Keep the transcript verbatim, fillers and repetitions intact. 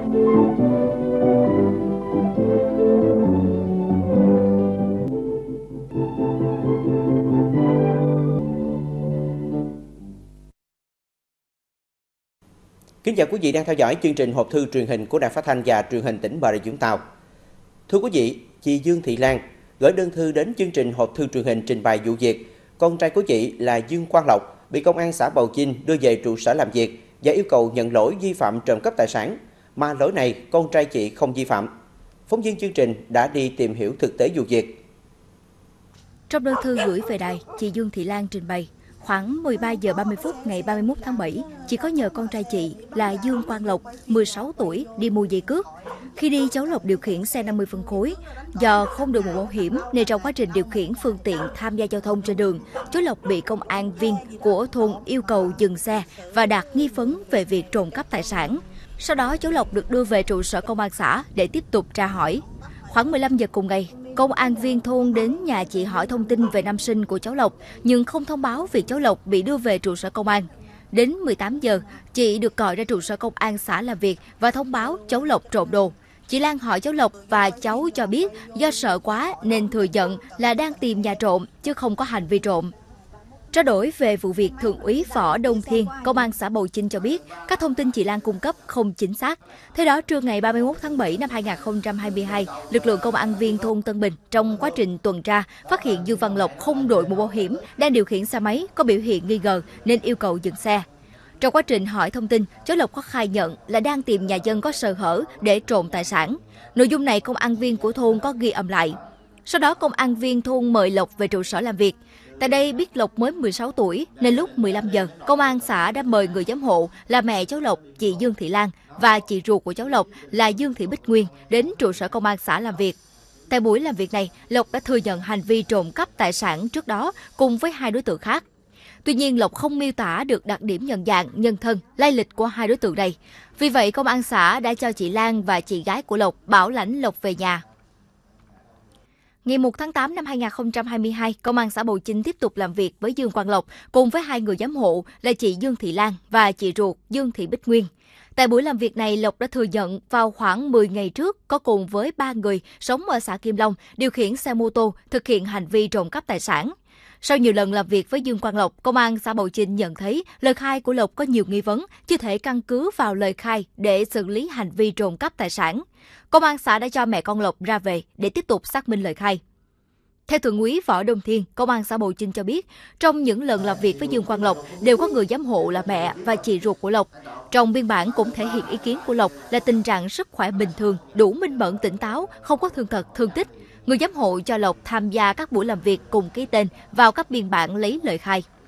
Kính chào quý vị đang theo dõi chương trình hộp thư truyền hình của Đài Phát thanh và Truyền hình tỉnh Bà Rịa Vũng Tàu. Thưa quý vị, chị Dương Thị Lan gửi đơn thư đến chương trình hộp thư truyền hình trình bày vụ việc con trai của chị là Dương Quang Lộc bị công an xã Bầu Chinh đưa về trụ sở làm việc và yêu cầu nhận lỗi vi phạm trộm cắp tài sản, mà lỗi này con trai chị không vi phạm. Phóng viên chương trình đã đi tìm hiểu thực tế vụ việc. Trong đơn thư gửi về đài, chị Dương Thị Lan trình bày khoảng mười ba giờ ba mươi phút ngày ba mươi mốt tháng bảy, chị có nhờ con trai chị là Dương Quang Lộc, mười sáu tuổi, đi mua dây cước. Khi đi, cháu Lộc điều khiển xe năm mươi phân khối. Do không đội mũ bảo hiểm nên trong quá trình điều khiển phương tiện tham gia giao thông trên đường, cháu Lộc bị công an viên của thôn yêu cầu dừng xe và đặt nghi vấn về việc trộm cắp tài sản. Sau đó, cháu Lộc được đưa về trụ sở công an xã để tiếp tục tra hỏi. Khoảng mười lăm giờ cùng ngày, công an viên thôn đến nhà chị hỏi thông tin về năm sinh của cháu Lộc, nhưng không thông báo việc cháu Lộc bị đưa về trụ sở công an. Đến mười tám giờ, chị được gọi ra trụ sở công an xã làm việc và thông báo cháu Lộc trộm đồ. Chị Lan hỏi cháu Lộc và cháu cho biết do sợ quá nên thừa nhận là đang tìm nhà trộm chứ không có hành vi trộm. Trao đổi về vụ việc, Thượng úy Võ Đông Thiên, công an xã Bầu Chinh cho biết các thông tin chị Lan cung cấp không chính xác. Thế đó, trưa ngày ba mươi mốt tháng bảy năm hai nghìn không trăm hai mươi hai, lực lượng công an viên thôn Tân Bình trong quá trình tuần tra phát hiện Dương Văn Lộc không đội mũ bảo hiểm, đang điều khiển xe máy có biểu hiện nghi ngờ nên yêu cầu dừng xe. Trong quá trình hỏi thông tin, cháu Lộc có khai nhận là đang tìm nhà dân có sơ hở để trộm tài sản. Nội dung này công an viên của thôn có ghi âm lại. Sau đó, công an viên thôn mời Lộc về trụ sở làm việc. Tại đây biết Lộc mới mười sáu tuổi nên lúc mười lăm giờ, công an xã đã mời người giám hộ là mẹ cháu Lộc, chị Dương Thị Lan và chị ruột của cháu Lộc là Dương Thị Bích Nguyên đến trụ sở công an xã làm việc. Tại buổi làm việc này, Lộc đã thừa nhận hành vi trộm cắp tài sản trước đó cùng với hai đối tượng khác. Tuy nhiên, Lộc không miêu tả được đặc điểm nhận dạng, nhân thân, lai lịch của hai đối tượng này. Vì vậy, công an xã đã cho chị Lan và chị gái của Lộc bảo lãnh Lộc về nhà. Ngày một tháng tám năm hai nghìn không trăm hai mươi hai, công an xã Bầu Chinh tiếp tục làm việc với Dương Quang Lộc cùng với hai người giám hộ là chị Dương Thị Lan và chị ruột Dương Thị Bích Nguyên. Tại buổi làm việc này, Lộc đã thừa nhận vào khoảng mười ngày trước có cùng với ba người sống ở xã Kim Long điều khiển xe mô tô thực hiện hành vi trộm cắp tài sản. Sau nhiều lần làm việc với Dương Quang Lộc, công an xã Bầu Chinh nhận thấy lời khai của Lộc có nhiều nghi vấn, chưa thể căn cứ vào lời khai để xử lý hành vi trộm cắp tài sản. Công an xã đã cho mẹ con Lộc ra về để tiếp tục xác minh lời khai. Theo Thượng úy Võ Đông Thiên, công an xã Bầu Chinh cho biết, trong những lần làm việc với Dương Quang Lộc đều có người giám hộ là mẹ và chị ruột của Lộc. Trong biên bản cũng thể hiện ý kiến của Lộc là tình trạng sức khỏe bình thường, đủ minh mẫn tỉnh táo, không có thương tật, thương tích. Người giám hộ cho Lộc tham gia các buổi làm việc cùng ký tên vào các biên bản lấy lời khai.